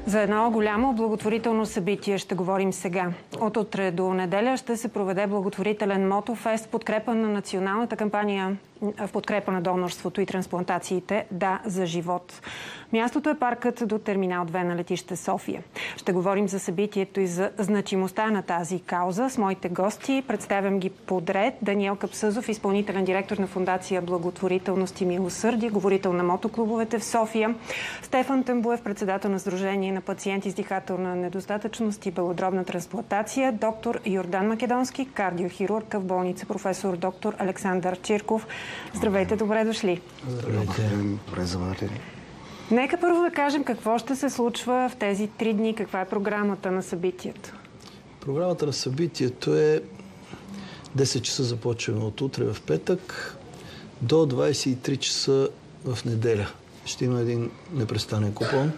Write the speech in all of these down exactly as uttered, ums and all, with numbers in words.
За едно голямо благотворително събитие ще говорим сега. От утре до неделя ще се проведе благотворителен мотофест в подкрепа на националната кампания в подкрепа на донорството и трансплантациите «Да за живот». Мястото е паркът до терминал две на летище София. Ще говорим за събитието и за значимостта на тази кауза с моите гости. Представям ги подред. Даниел Капсъзов, изпълнителен директор на фондация Благотворителност и милосърдие, говорител на мотоклубовете в София. Стефан Тъмбуев, председател на Сдружение на пациенти с дихателна недостатъчност и белодробна трансплантация. Доктор Йордан Македонски, кардиохирург в болница професор доктор Александър Чирков. Здравейте, добре дошли. Здравейте. Добре заварили. Нека първо да кажем какво ще се случва в тези три дни, каква е програмата на събитието. Програмата на събитието е десет часа започваме от утре в петък до двадесет и три часа в неделя. Ще има един непрестанен купон.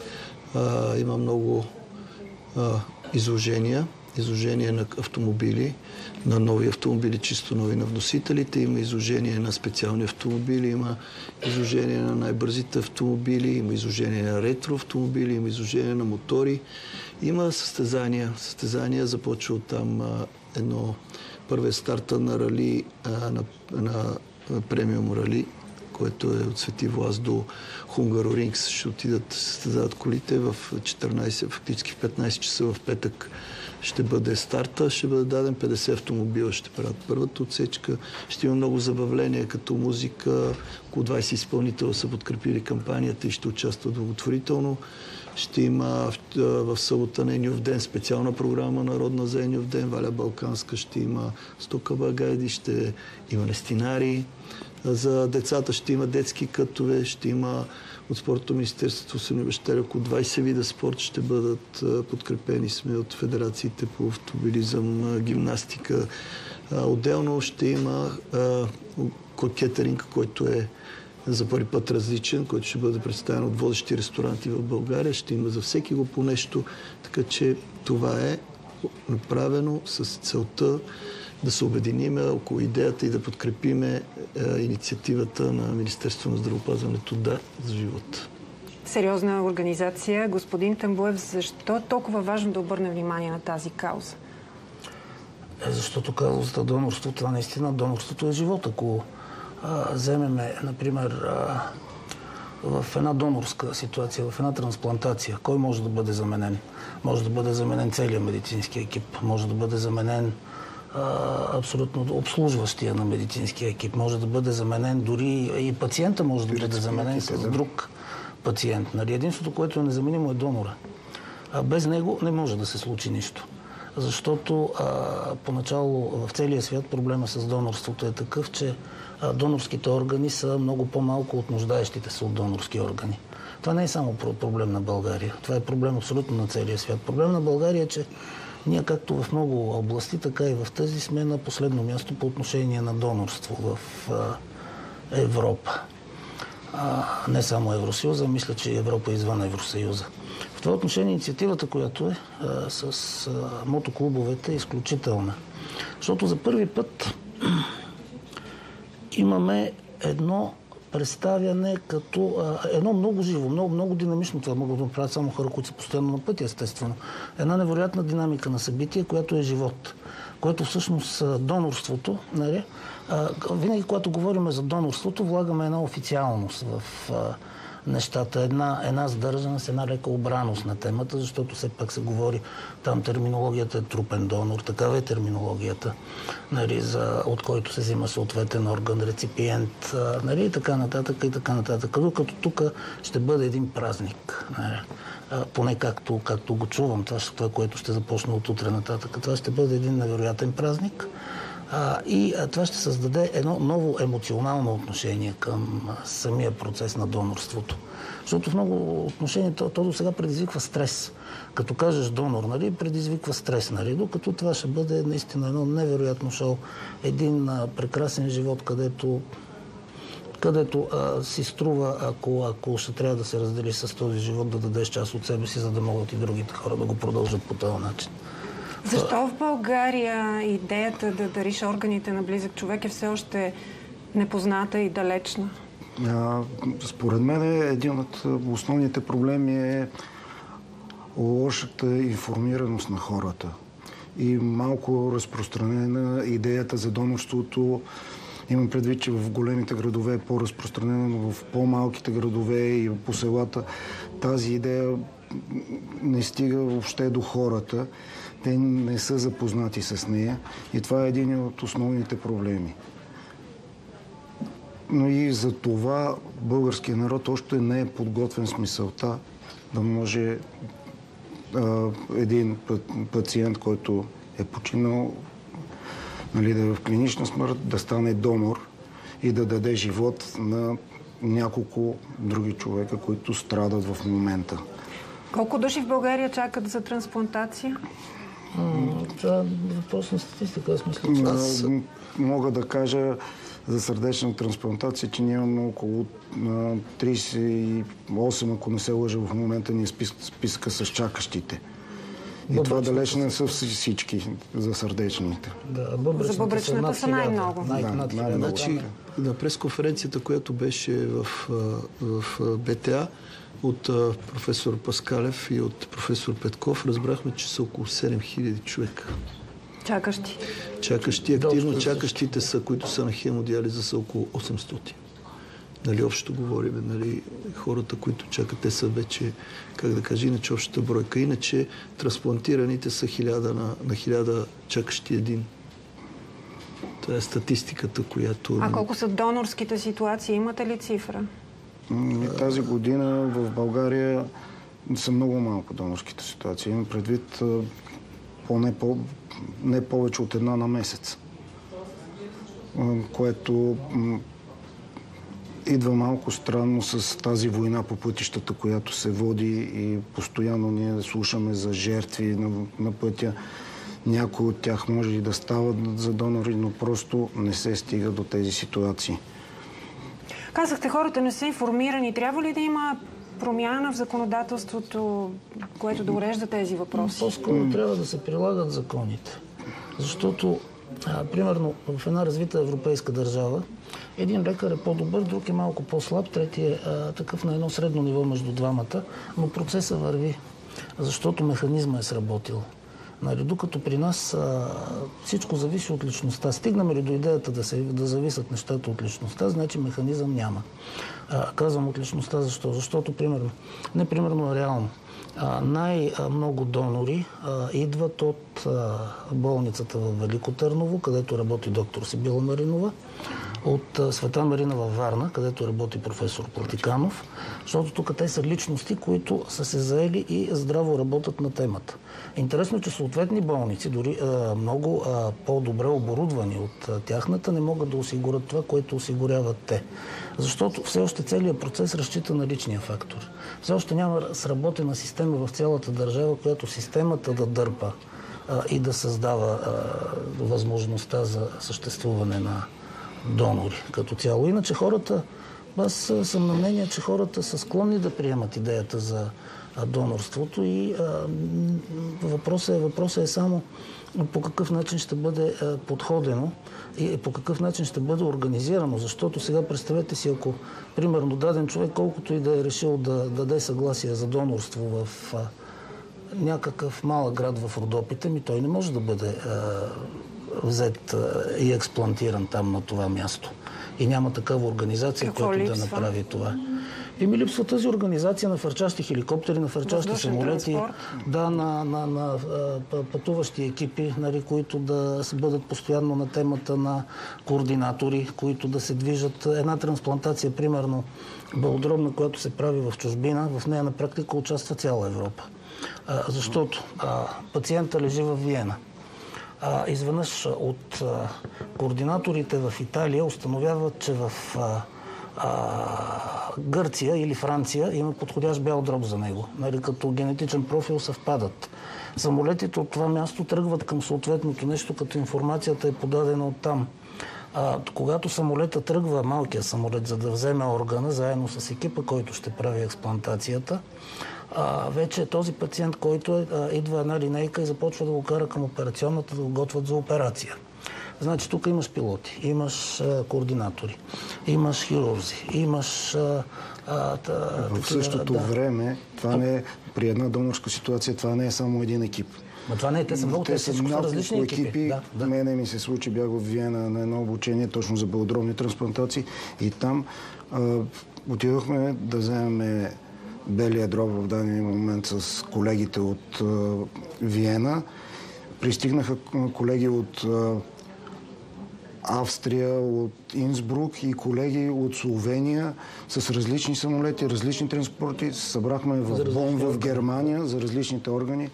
А, има много а, изложения. Изложение на автомобили, на нови автомобили, чисто нови на вносителите. Има изложение на специални автомобили, има изложение на най-бързите автомобили, има изложение на ретро автомобили, има изложение на мотори. Има състезания. Състезания започва от там а, едно първия старта на рали, а, на, на, на премиум рали, което е от Свети Влас до Хунгарорингс. Ще отидат, състезават колите в четиринадесет, фактически в петнадесет часа в петък. Ще бъде старта, ще бъде даден петдесет автомобила, ще правят първата отсечка. Ще има много забавления, като музика. Около двадесет изпълнителя са подкрепили кампанията и ще участват благотворително. Ще има в, в събота на Еньов ден специална програма народна за Еньов ден. Валя Балканска ще има стокава гайди, ще има нестинари. За децата ще има детски кътове, ще има от Спортното министерство се ни обещали около двадесет вида спорт ще бъдат подкрепени сме от федерациите по автобилизъм, гимнастика. Отделно ще има кетеринг, който е за първи път различен, който ще бъде представен от водещи ресторанти в България. Ще има за всеки го по нещо, така че това е направено с целта да се обединиме около идеята и да подкрепиме е, инициативата на Министерството на здравеопазването «Да за живот». Сериозна организация. Господин Тъмбуев, защо е толкова важно да обърне внимание на тази кауза? Е, защото каузата донорство, това наистина донорството е живот. Ако а, вземеме, например, а, в една донорска ситуация, в една трансплантация, кой може да бъде заменен? Може да бъде заменен целият медицински екип, може да бъде заменен абсолютно обслужващия на медицинския екип. Може да бъде заменен дори и пациента може да бъде заменен с друг пациент. Нали? Единството, което е незаменимо, е донора. А без него не може да се случи нищо. Защото а, поначало в целия свят проблема с донорството е такъв, че а, донорските органи са много по-малко от нуждаещите се от донорски органи. Това не е само проблем на България. Това е проблем абсолютно на целия свят. Проблем на България е, че ние, както в много области, така и в тази, сме на последно място по отношение на донорство в а, Европа. А, не само Евросъюза, мисля, че и Европа извън Евросъюза. В това отношение инициативата, която е а, с а, мотоклубовете, е изключителна. Защото за първи път имаме едно представяне като а, едно много живо, много, много динамично. Това могат да направят само хора, които са постоянно на пътя, естествено. Една невероятна динамика на събитие, която е живот. Което всъщност донорството, нали, а, винаги когато говорим за донорството, влагаме една официалност в а, нещата, една, една сдържаност, една лека обраност на темата, защото все пак се говори, там терминологията е трупен донор, такава е терминологията, нали, за, от който се взима съответен орган, реципиент, нали, и така нататък, и така нататък. Докато тук ще бъде един празник, нали, поне както, както го чувам, това, това, което ще започне от утре нататък. Това ще бъде един невероятен празник. А, и а, това ще създаде едно ново емоционално отношение към а, самия процес на донорството. Защото в много отношения то, то до сега предизвиква стрес. Като кажеш донор, нали, предизвиква стрес, нали, докато това ще бъде наистина едно невероятно шоу. Един а, прекрасен живот, където, където а, си струва, ако, ако ще трябва да се раздели с този живот, да дадеш част от себе си, за да могат и другите хора да го продължат по този начин. Защо в България идеята да дариш органите на близък човек е все още непозната и далечна? А, според мен един от основните проблеми е лошата информираност на хората и малко разпространена идеята за донорството. Имам предвид, че в големите градове е по-разпространено, но в по-малките градове и по селата тази идея не стига въобще до хората. Те не са запознати с нея и това е един от основните проблеми. Но и за това българският народ още не е подготвен с мисълта да може а, един пациент, който е починал, нали, да е в клинична смърт, да стане донор и да даде живот на няколко други човека, които страдат в момента. Колко души в България чакат за трансплантация? Това е въпрос на статистика, аз мисля, че аз... Мога да кажа за сърдечна трансплантация, че ние имаме около тридесет и осем, ако не се лъжа в момента, ни е списка с чакащите. И бъбречната това далеч не са всички за сърдечните. Да, бъбречната за бъбречната са най-много. Най- да, над най- Значи, на пресконференцията, която беше в, в БТА от професор Паскалев и от професор Петков, разбрахме, че са около седем хиляди човека. Чакащи. Чакащи, активно чакащите са, които са на хемодиализа, са около осемстотин. Нали, общо говорим, нали, хората, които чакат, те са вече, как да кажа, иначе общата бройка. Иначе трансплантираните са хиляда на, на хиляда чакащи един. Това е статистиката, която... А колко са донорските ситуации? Имате ли цифра? Тази година в България са много малко донорските ситуации. Имам предвид поне по, не повече от една на месец. Което идва малко странно с тази война по пътищата, която се води и постоянно ние слушаме за жертви на, на пътя. Някои от тях може и да стават за донори, но просто не се стига до тези ситуации. Казахте, хората не са информирани. Трябва ли да има промяна в законодателството, което да урежда тези въпроси? По-скоро трябва да се прилагат законите. Защото, а, примерно, в една развита европейска държава, един лекар е по-добър, друг е малко по-слаб, трети е а, такъв на едно средно ниво между двамата, но процесът върви, защото механизма е сработил. Нали, докато при нас а, всичко зависи от личността. Стигнаме ли до идеята да, се, да зависят нещата от личността, значи механизъм няма. А, казвам от личността защо? Защото, примерно, не примерно, а реално, най-много донори а, идват от а, болницата в Велико Търново, където работи доктор Сибила Маринова, от а, Света Марина във Варна, където работи професор Платиканов, защото тук те са личности, които са се заели и здраво работят на темата. Интересно е, че съответни болници, дори а, много а, по-добре оборудвани от а, тяхната, не могат да осигурят това, което осигуряват те. Защото все още целият процес разчита на личния фактор. Все още няма сработена система в цялата държава, която системата да дърпа а, и да създава а, възможността за съществуване на донори като цяло. Иначе хората, аз съм на мнение, че хората са склонни да приемат идеята за а, донорството и а, въпросът, е, въпросът е само по какъв начин ще бъде а, подходено и по какъв начин ще бъде организирано. Защото сега представете си, ако примерно даден човек, колкото и да е решил да даде съгласие за донорство в а, някакъв малък град в Родопите, ми той не може да бъде а, взет а, и експлантиран там на това място. И няма такава организация, Какво която липсва? да направи това. И ми липсва тази организация на фърчащи хеликоптери, на фърчащи самолети, да, на, на, на а, пътуващи екипи, нали, които да бъдат постоянно на темата на координатори, които да се движат. Една трансплантация, примерно белодробна, която се прави в чужбина, в нея на практика участва цяла Европа. А, защото а, пациента лежи в Виена. А, изведнъж от а, координаторите в Италия установяват, че в а, а, Гърция или Франция има подходящ бял дроб за него. Нали, като генетичен профил съвпадат. Самолетите от това място тръгват към съответното нещо, като информацията е подадена оттам. А, когато самолета тръгва, малкият самолет, за да вземе органа, заедно с екипа, който ще прави експлантацията, а, вече този пациент, който е, а, идва една линейка и започва да го кара към операционната, да го готвят за операция. Значи тук имаш пилоти, имаш а, координатори, имаш хирурзи, имаш... А, а, та, в същото да. време, това не е, при една донорска ситуация, това не е само един екип. Но това не е, те са много, те, те са различни екипи. екипи. Да, да. Мене ми се случи, бях в Виена на едно обучение точно за белодробни трансплантации и там а, отидохме да вземем белия дроб в дадения момент с колегите от а, Виена. Пристигнаха колеги от а, Австрия, от Инсбрук и колеги от Словения с различни самолети, различни транспорти. Събрахме в Бон в Германия за различните органи.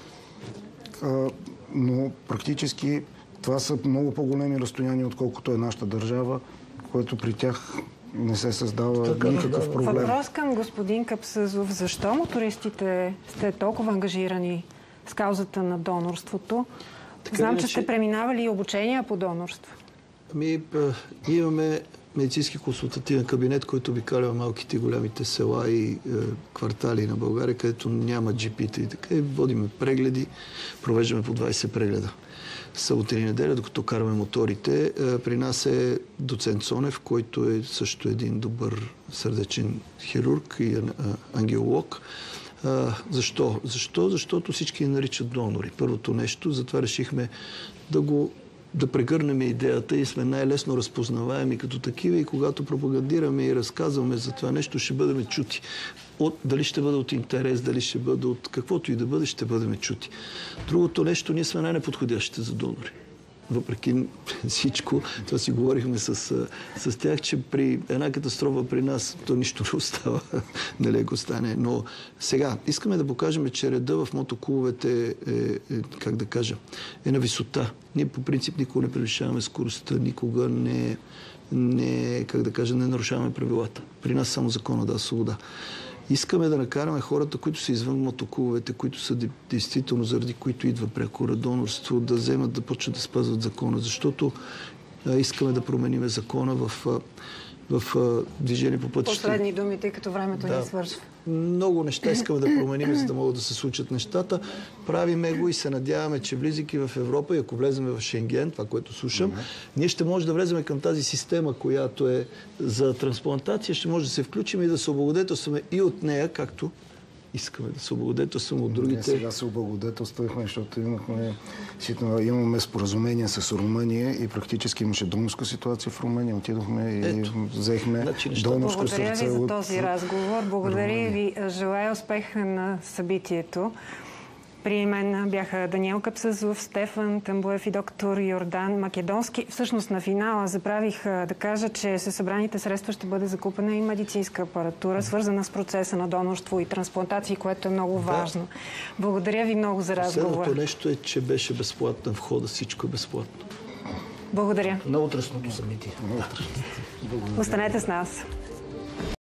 А, но практически това са много по-големи разстояния, отколкото е нашата държава, което при тях не се създава така, никакъв да, проблем. Въпрос към господин Капсазов. Защо мотористите сте толкова ангажирани с каузата на донорството? Така, Знам, че сте преминавали обучения по донорство. Ами, ние имаме медицински консултативен кабинет, който обикаля малките и голямите села и е, квартали на България, където няма джипи-та и така. И водиме прегледи, провеждаме по двайсет прегледа. Събота и неделя, докато караме моторите. Е, при нас е доцент Цонев, който е също един добър сърдечен хирург и е, ангиолог. А, защо? Защо? Защото всички я наричат донори. Първото нещо, затова решихме да го да прегърнем идеята и сме най-лесно разпознаваеми като такива и когато пропагандираме и разказваме за това нещо, ще бъдем чути. От, дали ще бъде от интерес, дали ще бъде от каквото и да бъде, ще бъдем чути. Другото нещо, ние сме най-неподходящите за донори. Въпреки всичко, това си говорихме с, с тях, че при една катастрофа при нас то нищо не остава, нали го стане. Но сега искаме да покажем, че реда в мотоклубовете е, е, как да кажа, е на висота. Ние по принцип никога не превишаваме скоростта, никога не, не, как да кажа, не нарушаваме правилата. При нас само закона дава свобода. Искаме да накараме хората, които са извън мотоклубовете, които са действително заради които идва пряко донорство, да вземат, да почнат да спазват закона, защото а, искаме да променим закона в, в, в движение по пътища. Последни думи, тъй като времето да. ни свършва. Много неща искаме да променим, за да могат да се случат нещата. Правиме го и се надяваме, че влизайки в Европа и ако влезем в Шенген, това, което слушам, mm-hmm. ние ще може да влезем към тази система, която е за трансплантация, ще може да се включим и да се облагодетелстваме и от нея, както искаме да се облагодетелстваме от другите. Ние сега се облагодетелствахме, защото имахме, имаме споразумение с Румъния и практически имаше донорска ситуация в Румъния. Отидохме и Ето. взехме значи, донорско сърце. Благодаря ви за този от... разговор. Благодаря ви. Желая успех на събитието. При мен бяха Даниел Капсазов, Стефан Тамбуев и доктор Йордан Македонски. Всъщност на финала забравих да кажа, че със събраните средства ще бъде закупена и медицинска апаратура, свързана с процеса на донорство и трансплантации, което е много важно. Да. Благодаря ви много за разговора. Последното нещо е, че беше безплатна входа. Всичко е безплатно. Благодаря. На утрешното събитие. Останете с нас.